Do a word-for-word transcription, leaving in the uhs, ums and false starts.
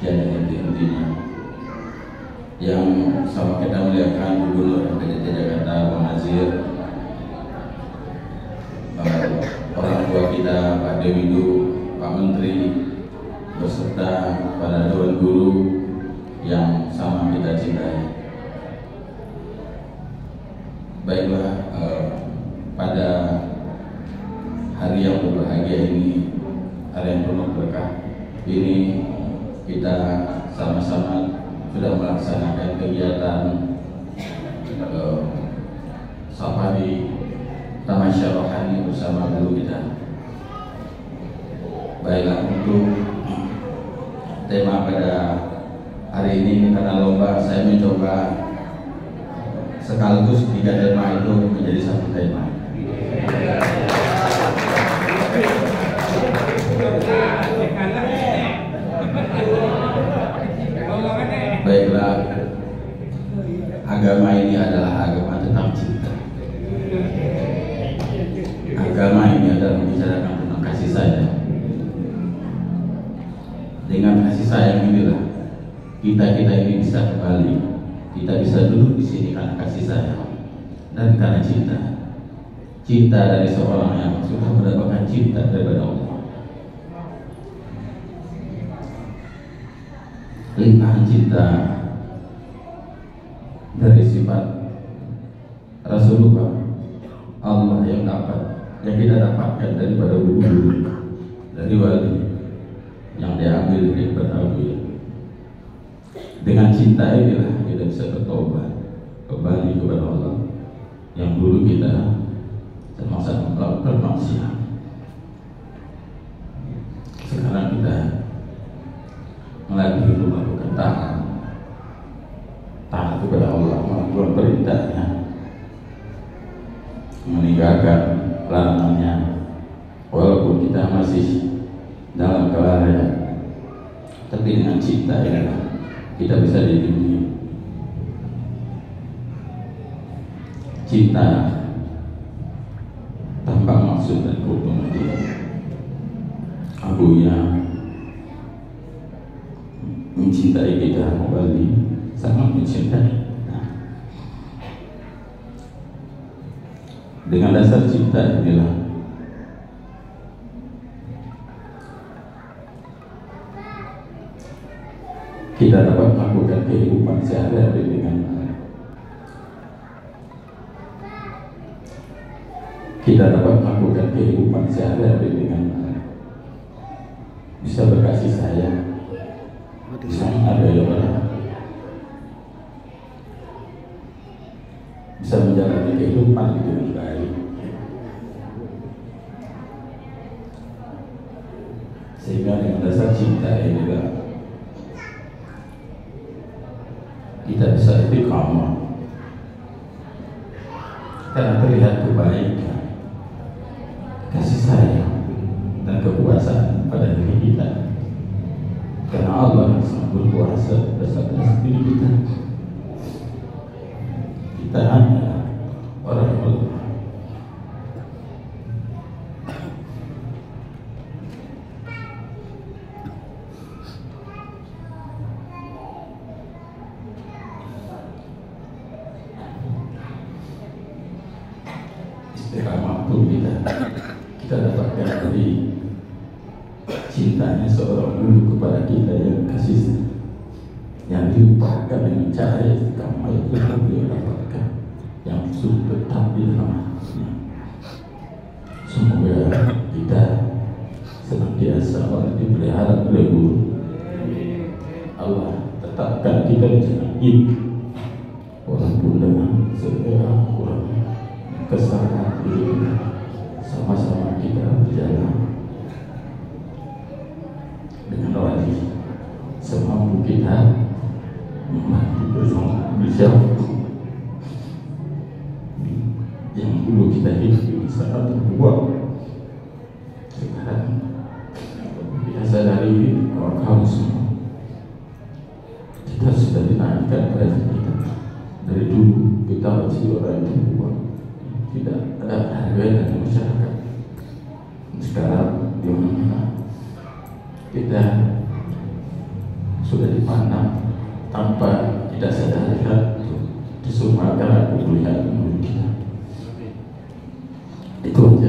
tiada henti-hentinya. Yang sama kita muliakan Gubernur M P D T Jakarta, Bang Nazir, uh, orang tua kita Pak Dewidu, Pak Menteri, beserta para dewan guru yang sama kita cintai. Baiklah, uh, pada hari yang berbahagia ini, hari yang penuh berkah ini, kita sama-sama sudah melaksanakan kegiatan uh, safari tamasya rohani bersama guru kita. Baiklah, untuk tema pada hari ini, karena lomba, saya mencoba sekaligus tiga tema itu menjadi satu tema. Baiklah, agama ini adalah agama tentang cinta. Agama ini adalah membicarakan tentang kasih sayang. Dengan kasih sayang inilah kita-kita ini bisa kembali, kita bisa duduk di sini karena kasih sayang dan karena cinta. Cinta dari seorang yang sudah mendapatkan cinta daripada Allah. Limpahan cinta dari sifat Rasulullah, Allah yang dapat, yang kita dapatkan daripada guru, dari wali yang diambil dari bertawil. Dengan cinta inilah kita bisa bertobat kembali kepada Allah yang dulu kita termasuk melakukan maksiat. Sekarang kita melalui hidup melakukan taat, taat kepada Allah, melakukan perintahnya, meninggalkan larangannya, walaupun kita masih dalam kelalaian. Tapi dengan cinta ya, kita bisa dilindungi. Cinta tanpa maksud dan keuntungan dia. Abunya mencintai kita kembali, sangat mencintai. Nah, dengan dasar cinta inilah kita dapat melakukan kehidupan sehari-hari dengan kita dapat melakukan kehidupan sehari-hari dengan bisa berkasih sayang, bisa menghargai orang, bisa menjalani kehidupan dengan baik, sehingga dengan dasar cinta inilah kita bisa istiqamah karena terlihat kebaikan, kasih sayang dan kekuasaan pada diri kita. Karena Allah sangat berkuasa atas diri kita. Kita hanya orang yang lemah. Istiqamah pun kita kita dapatkan dari cintanya seorang guru kepada kita yang kasih, yang dilupakan dengan cara istiqamah yang telah beliau dapatkan, yang sudah tetap di dalam hatinya. Semoga kita senantiasa orang dipelihara oleh guru. Allah tetapkan kita di jalan ini, walaupun dengan segala kurang kesalahan diri, sama-sama kita berjalan dengan wali semampu kita membantu perjuangan beliau yang dulu kita hidup sangat terbuat. Sekarang kita sadari bahwa kamu semua kita sudah dinaikkan derajat kita. Dari dulu kita masih orang yang terbuat, tidak ada harga dalam masyarakat. Sekarang di mana kita sudah sudah dipandang tanpa tidak sadar disuruh makan aku melihat kita itu